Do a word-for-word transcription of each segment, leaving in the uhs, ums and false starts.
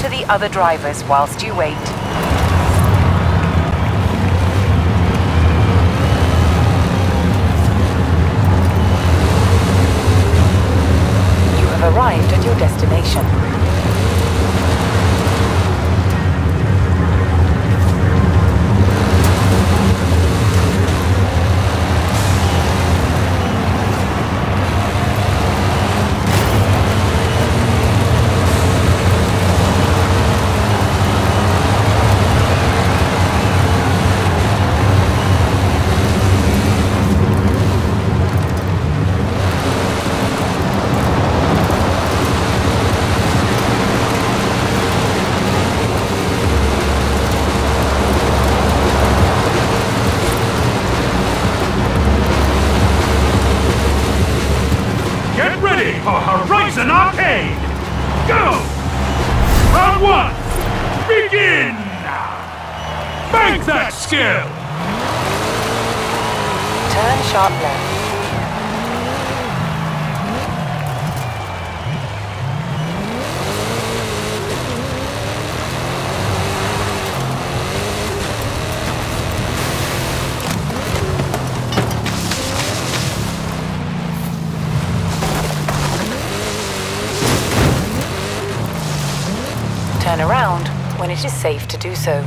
to the other drivers whilst you wait. You have arrived at your destination. For Horizon Arcade! Go! Round one! Begin! Bank that skill! Turn sharp left. Turn around when it is safe to do so.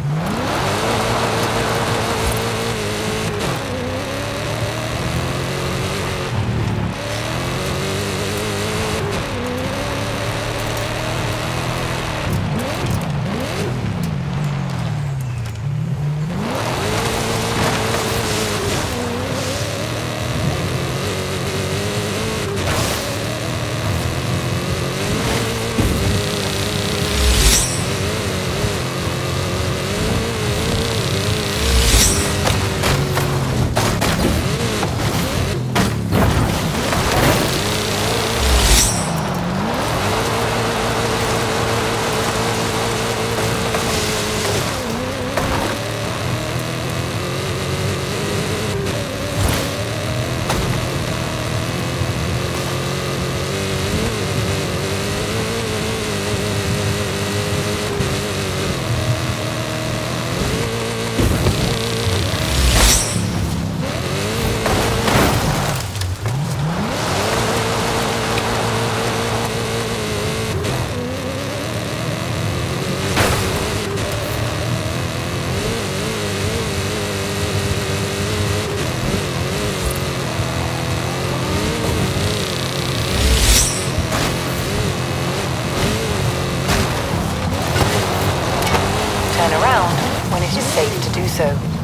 Turn around when it is safe to do so.